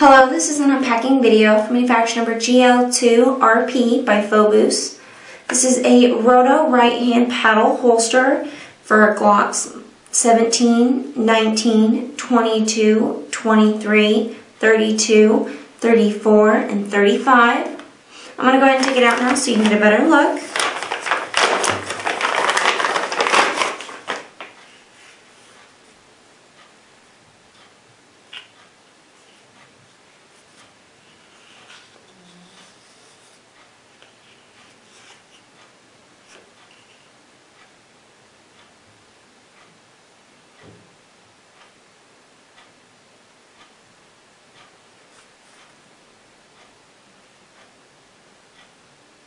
Hello, this is an unpacking video for manufacturer number GL2RP by Phobos. This is a Roto right-hand paddle holster for Glocks 17, 19, 22, 23, 32, 34, and 35. I'm going to go ahead and take it out now so you can get a better look.